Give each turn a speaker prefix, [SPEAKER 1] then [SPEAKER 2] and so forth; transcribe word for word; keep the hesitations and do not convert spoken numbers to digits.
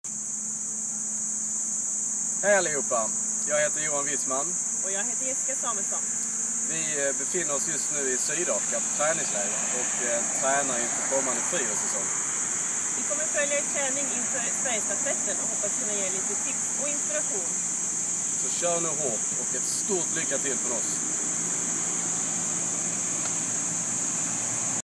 [SPEAKER 1] Hej allihopa, jag heter Johan Wissman.
[SPEAKER 2] Och jag heter Jessica Samuelsson.
[SPEAKER 1] Vi befinner oss just nu i Sydafrika på träningsläger och eh, tränar inför kommande friidrottssäsong.
[SPEAKER 2] Vi kommer följa er träning inför Sverigestafetten och hoppas kunna ge lite tips och inspiration.
[SPEAKER 1] Så kör nu hårt och ett stort lycka till från oss.